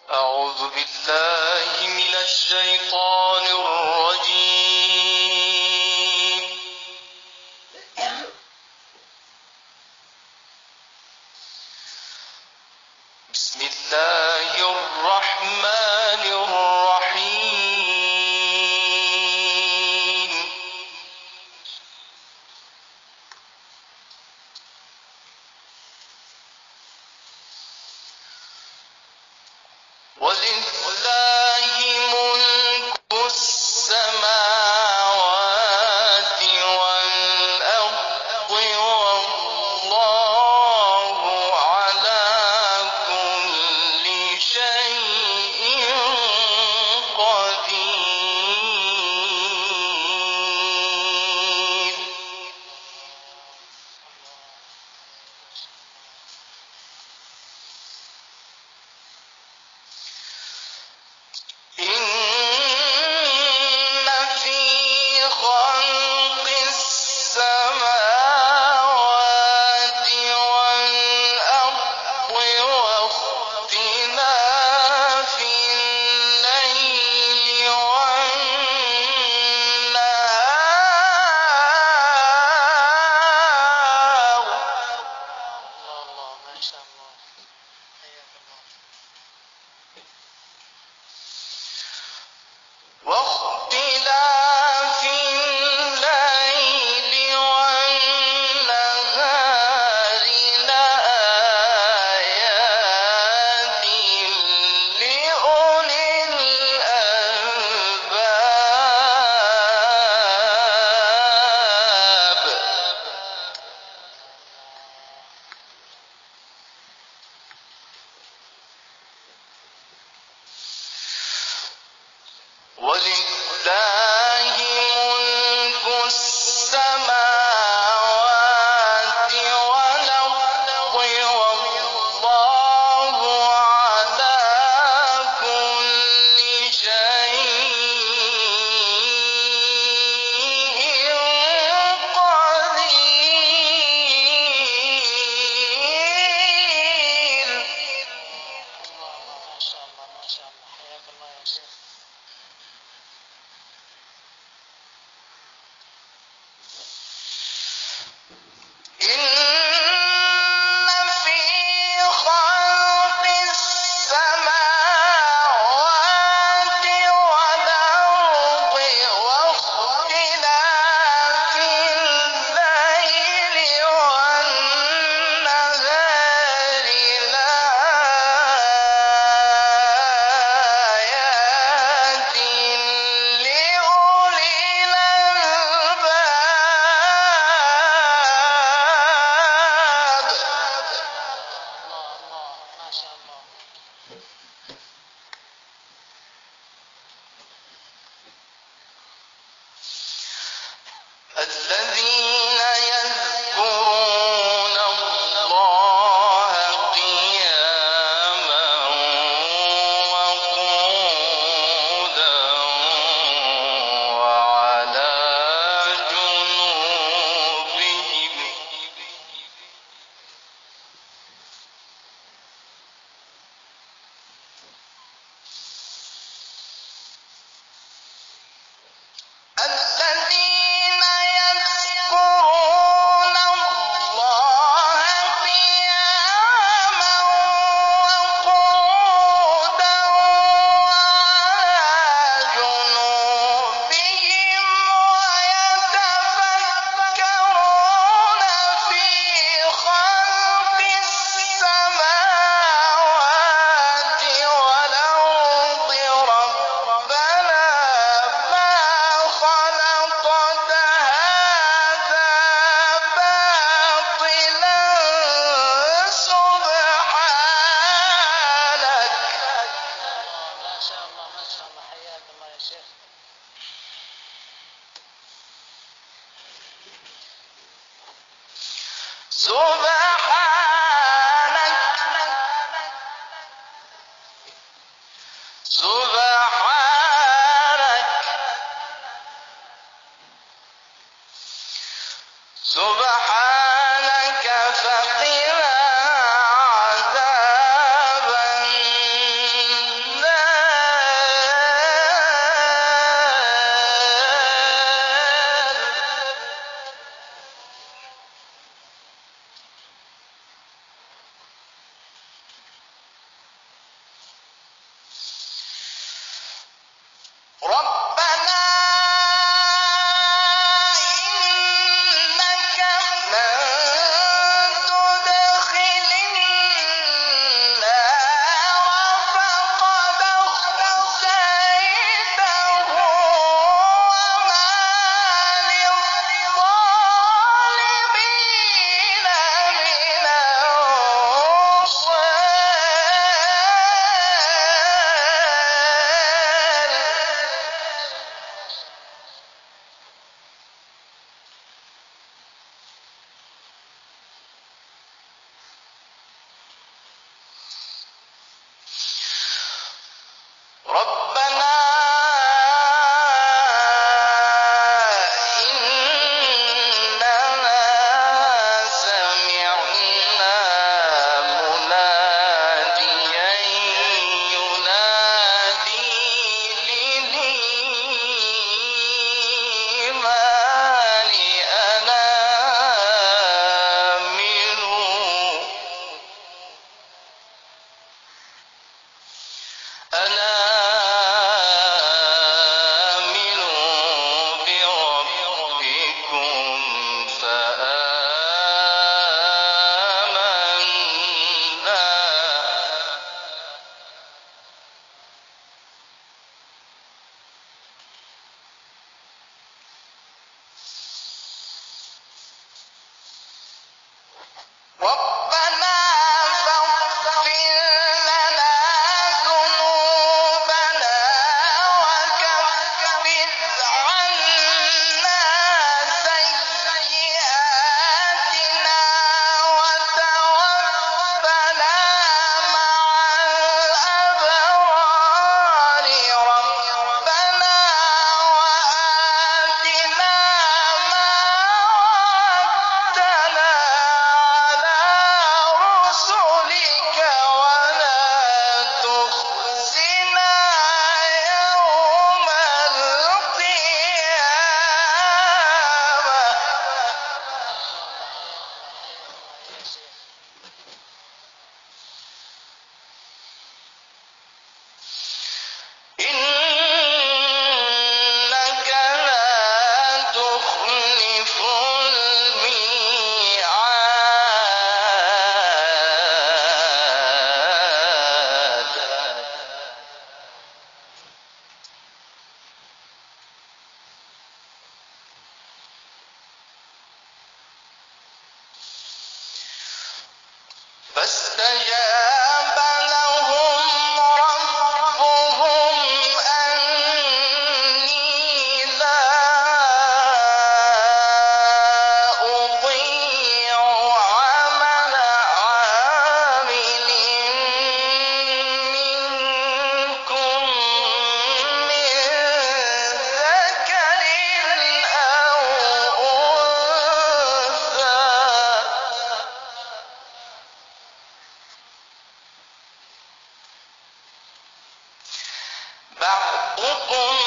أعوذ بالله من الشيطان الرجيم. بسم الله الرحمن الرحيم. ولله ملك السماوات والأرض والله على كل شيء قدير. إن في خلق السماوات والأرض واختلاف الليل والنهار الله ما شاء الله. حياك الله. واختلاف الليل والنهار لآيات لأولي الألباب. ولله ملك السماوات والأرض والله على كل شيء قدير. ما شاء الله ما شاء الله. حياك الله يا شيخ. إن في خلق السماوات والأرض واختلاف الليل والنهار لآيات لأولي الألباب. الله الله ما شاء الله. الذين يذكرون الله قياما وقعودا وعلى جنوبهم. الذين يذكرون الله قياما وقعودا وعلى جنوبهم ويتفكرون في خلق السماوات والأرض ربنا ما خلقت هذا باطلا سبحانك. ما شاء الله ما شاء الله. حياك الله يا شيخ. سبحانك سبحانك فقنا عذاب النار. ربنا إننا سمعنا مناديا ينادي للإيمان أن آمنوا بربكم فآمنا ربنا فاغفر لنا ذنوبنا وكفر عنا سيئاتنا وتوفنا مع الأبرار ربنا وآتنا ما وعدتنا على رسلك ولا تخزنا يوم القيامة إنك لا تخلف الميعاد فاستجاب لهم ربهم أني لا أضيع عمل عامل منكم من ذكر أو أنثى بعضكم